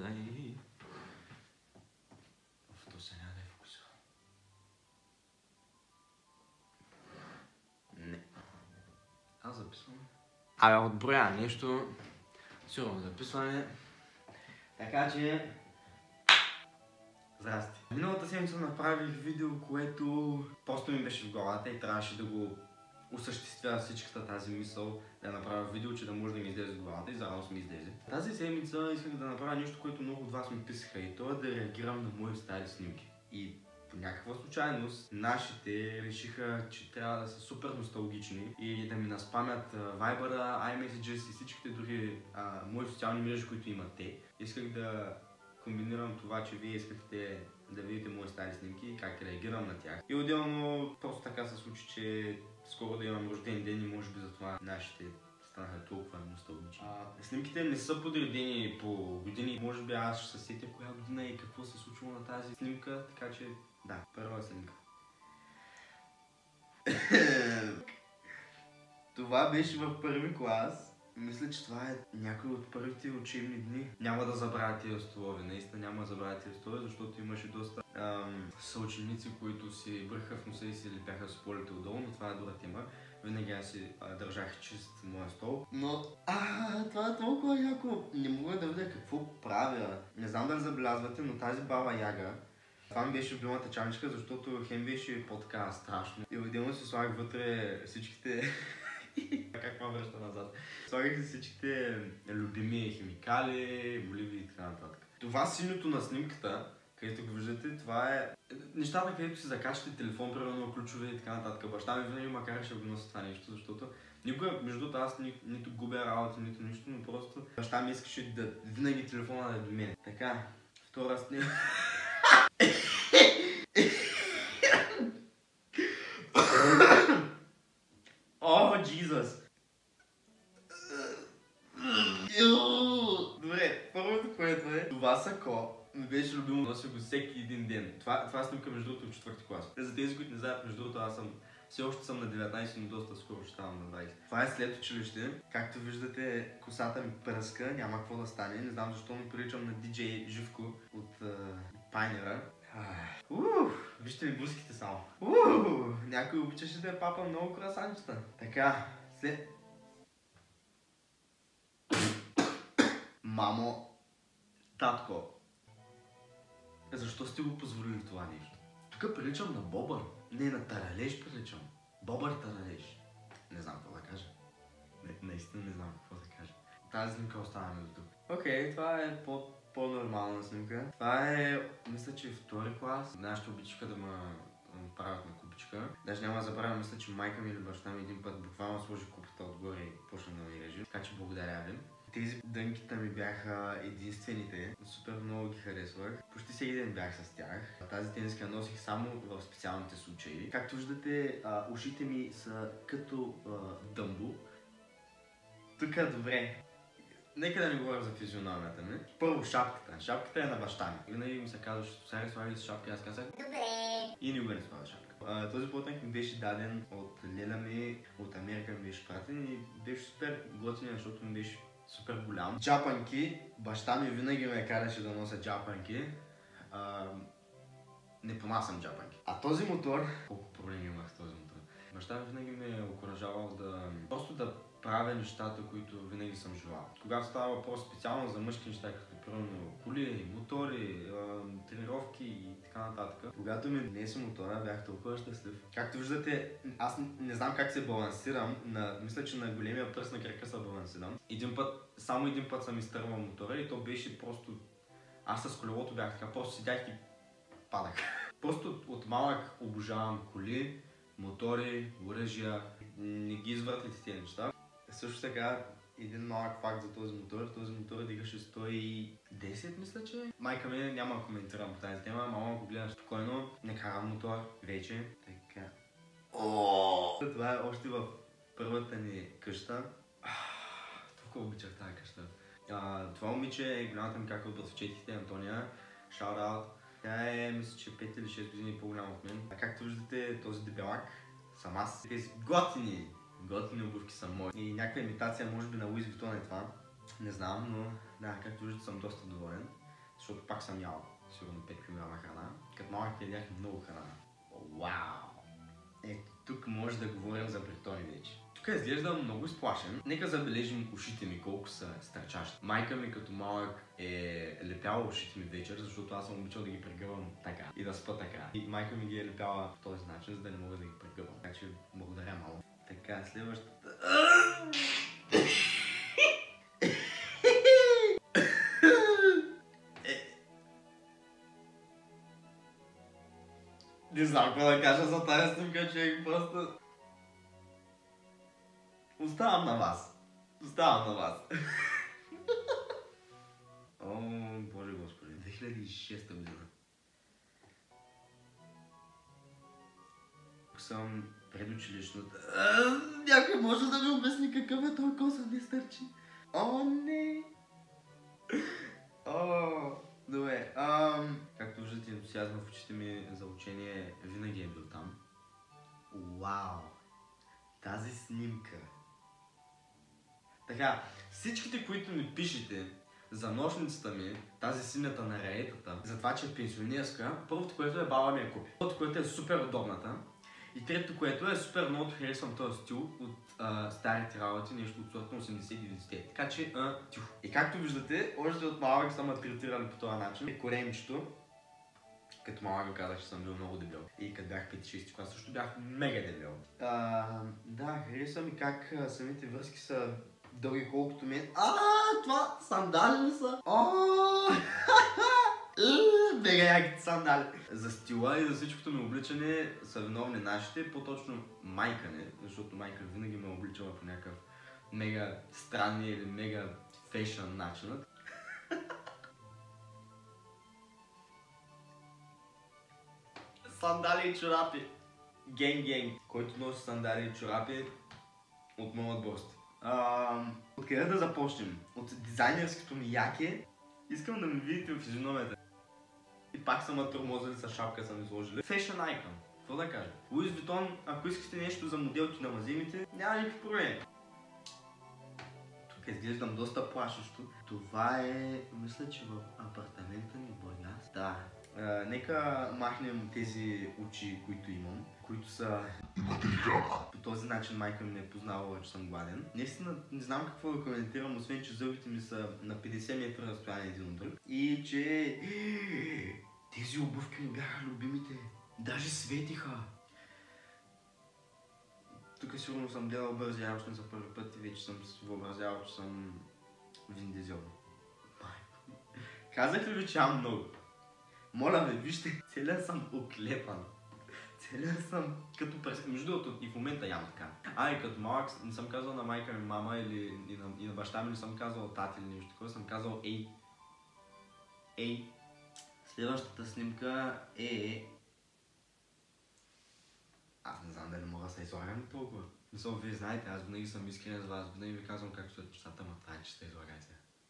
да и... То се няма да е фокусирано. Не. Аз записвам. Абе, отброя нещо. Сигурно записване. Така че... Здрасти. Миналата седмица направих видео, което просто ми беше в главата и трябваше да го осъществя всичката тази мисъл, да направя видео, че да може да ми излезе в главата и заедно ми излезе. Тази седмица исках да направя нещо, което много от вас ми писаха и то е да реагирам на мои стари снимки. И по някаква случайност нашите решиха, че трябва да са супер носталгични и да ми наспамят Viber, iMessages и всичките други мои социални мрежи, които имат те. Исках да комбинирам това, че вие искахте да видите мои стари снимки и как реагирам на тях. И отделно просто така се случи, че скоро да имам рожден ден и може би затова нашите станаха толкова носталгични. Снимките не са подредени по години. Може би аз ще се сетя коя година и какво се случило на тази снимка, така че да, първа снимка. Това беше в първи клас. Мисля, че това е някой от първите учебни дни. Няма да забравя тия столове, наистина няма да забравя тия столове, защото имаше доста съученици, които си бърха в носа и си лепяха с полите отдолу, но това е друга тема. Винаги аз си държах чист моя стол. Но това е толкова яко. Не мога да видя какво правя. Не знам дали забелязвате, но тази баба Яга, това ми беше любимата чаничка, защото хем беше по-така страшно. И отделно си слагах вътре всичките... Как ме връща назад? Слагах си всичките любими химикали, моливи и така нататък. Това синьото на снимката, където го виждате, това е нещата, където си закачате телефон, примерно ключове и така нататък. Баща ми винаги ме караше да го носи това нещо, защото никога, между другото, аз нито губя работа, нито нищо, но просто баща ми искаше да винаги телефона да е до мен. Така, втора снимка. О, Джизус! Добре, първото, което е, това сако ми беше любимо, нося го всеки един ден. Това снимка между другото от четвърти клас. За тези, които не знаят, между другото, аз все още съм на 19, но доста скоро ще ставам на 20. Това е след училище. Както виждате, косата ми пръска, няма какво да стане. Не знам защо ми приличам на диджей Живко от Пайнера. Вижте ми буските само. Някой обичаше да е папа много красанчета. Така, след... Мамо, татко, защо сте го позволили това нещо? Тук приличам на Бобър. Не, на Таралеж приличам. Бобър Таралеж. Не знам какво да кажа. Наистина не знам какво да кажа. Тази снимка оставаме до тук. Окей, това е по-нормална снимка. Това е, мисля, че втори клас. Нашата обичка да ме правят на купичка. Даже няма да забравя, мисля, че майка ми или баща ми един път буквално сложи купата отгоре и почна да ми реже. Така че благодаря ви. Тези дънките ми бяха единствените. Супер много ги харесвах. Почти всеки ден бях с тях. Тази тениска носих само в специалните случаи. Както виждате, ушите ми са като дъмбо. Тук е добре. Нека да не говоря за физиономията ми. Първо шапката. Шапката е на баща ми. Винаги ми се казва, че сега слагай с шапка, аз казах добре. И никога не слага шапка. Този плътък ми беше даден от леля ми, от Америка ми беше пратен и беше супер готин, защото ми беше супер голям. Джапанки. Баща ми винаги ме караше да нося джапанки. Не понасям джапанки. А този мотор... Колко проблеми имах с този мотор. Баща ми винаги ме е окуражавал да... Просто да правя нещата, които винаги съм желал. Когато става въпрос специално за мъжки неща, като примерно коли, мотори, тренировки и така нататък. Когато ми днесе мотора, бях толкова щастлив. Както виждате, аз не знам как се балансирам. Мисля, че на големия пръст на крака се балансирам. Само един път съм изтървал мотора и то беше просто... Аз с колелото бях така, просто седях и падах. Просто от малък обожавам коли, мотори, оръжия. Не ги извъртите тези неща. Също така, един малък факт за този мотор. Този мотор дигаше 110, мисля, че. Майка ми няма да коментирам по тази тема. Мама го гледа спокойно. Не карам мотор вече. Така. Това е още в първата ни къща. Толкова обичах тази къща. Това момиче е голямата ми кака от братовчетите, Антония. Shout out. Тя е, мисля, че 5 или 6 години по-голяма от мен. Както виждате, този дебелак съм аз. Тези готини обувки са мои. И някаква имитация, може би на Луис Витон е това. Не знам, но да, както виждате, съм доста доволен. защото пак съм ял сигурно 5 кг храна. Като малък ядях много храна. Вау! Ето тук може да говорим за притони вече. Тук изглежда много изплашен. Нека забележим ушите ми колко са стърчащи. Майка ми като малък е лепяла ушите ми вечер, защото аз съм обичал да ги прегъвам така и да спа така. И майка ми ги е лепяла по този начин, за да не мога да ги прегъвам. Така че благодаря малко. Така, следващата... Не знам какво да кажа за тази снимка, човек, просто... Оставам на вас. Оставам на вас. О, Боже Господи, 2006 година. Тук съм предучилищната. Някой може да ми обясни какъв е този коса не стърчи. О, не! О, добре. Както виждате, ентусиазма в очите ми за учение винаги е бил там. Вау! Тази снимка. Така, всичките, които ми пишете за нощницата ми, тази синята на раетата, за това, че е пенсионерска, първото, което е баба ми я купи. Първото, което е супер удобната. И третото, което е супер много харесвам този стил от старите работи, нещо от сорта на 80-90-те. Така че, тихо. И както виждате, още от малък са ме третирали по този начин. Коремчето, като малък казах, че съм бил много дебел. И като бях 5-6 клас, също бях мега дебел. Да, харесва ми как самите връзки са дълги колкото мен. Това сандали ли са? Мега яките сандали. За стила и за всичкото ми обличане са виновни нашите, по-точно майка ми, защото майка винаги ме обличала по някакъв мега странни или мега фешън начин. Сандали и чорапи. Генг. Който носи сандали и чорапи, от моят отборство. Откъде да започнем? От дизайнерското ми яке. Искам да ми видите в физиономията. И пак са ме тормозили с шапка, са ми сложили. Fashion icon. Какво да кажа? Луис Витон, ако искате нещо за моделки на мазимите, няма никакви проблеми. Тук изглеждам доста плашещо. Това е, мисля, че в апартамента ни в Бургас. Да. Нека махнем тези очи, които имам, които са... По този начин майка ми не е познавала, че съм гладен. Наистина не знам какво да коментирам, освен че зъбите ми са на 50 метра разстояние един от друг. И че... Тези обувки ми бяха любимите. Даже светиха. Тук сигурно съм гледал бързи яростни за първи път и вече съм си въобразявал, че съм Вин Дизел. Казах ли ви, че имам много? Моля ви, вижте, целият съм оклепан. Целият съм като през... Между другото и в момента ям така. И като малък не съм казал на майка ми мама или и на баща ми не съм казал тати или нещо такова, съм казал ей. Ей. Следващата снимка е... Аз не знам дали мога да се излагам толкова. Мисля, вие знаете, аз винаги съм искрен с вас, винаги ви казвам как стоят нещата, ма трябва, че се излагайте.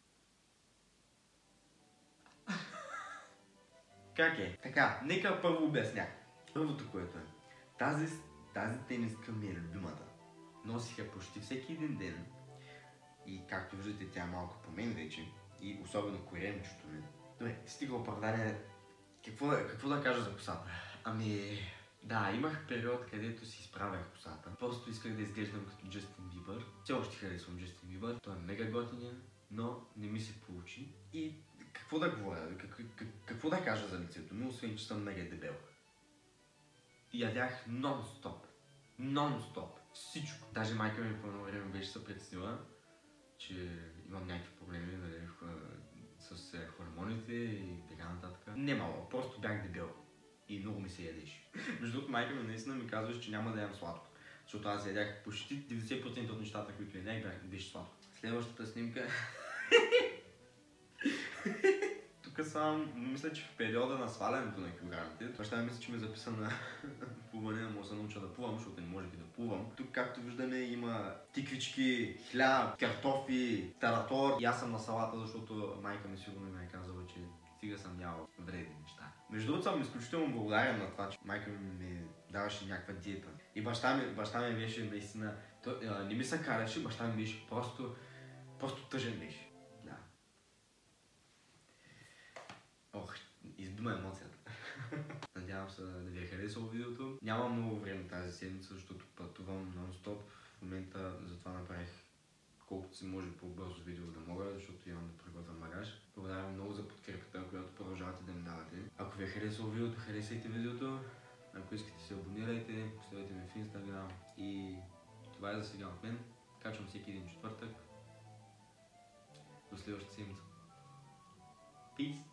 Как е? Така, нека първо обясня. Първото, което е. Тази тениска ми е любимата. Носих я почти всеки един ден. И както виждате, тя е малко по мен вече. И особено коремчето ми. Добре, стига оправдание. Какво да кажа за косата? Да, имах период, където си изправях косата. Просто исках да изглеждам като Джастин Бибър. Все още харесвам Джастин Бибър. Той е мега готинен, но не ми се получи. И какво да говоря? Какво да кажа за лицето ми, освен че съм мега дебел? Ядях нон-стоп. Нон-стоп. Всичко. Даже майка ми по едно време беше се притеснила, че имам някакви проблеми, нали, с хормоните и така нататък. Немало, просто бях дебел. И много ми се ядеше. Между другото, майка ми наистина ми казваше, че няма да ям сладко. Защото аз ядях почти 90% от нещата, които ядях, беше сладко. Следващата снимка. Тук съм, мисля, че в периода на свалянето на килограмите. Баща ми мисля, че ми е записан на плуване, да мога да се науча да плувам, защото не може да плувам. Тук, както виждаме, има тиквички, хляб, картофи, таратор. И аз съм на салата, защото майка ми сигурно ми е казала, че стига съм ял вредни неща. Между другото съм изключително благодарен на това, че майка ми даваше някаква диета. И баща ми беше наистина, не ми се караше, баща ми беше просто тъжен беше. Да. Ох, избима емоцията. Надявам се да ви е харесало видеото. Нямам много време тази седмица, защото пътувам нон-стоп. В момента затова направих колкото си може по-бързо видео да мога, защото имам да приготвям багаж. Благодаря много за подкрепата, която продължавате да ми давате. Ако ви е харесало видеото, харесайте видеото. Ако искате се абонирайте, поставете ме в Instagram и това е за сега от мен. Качвам всеки един четвъртък. До следващата седмица. Peace!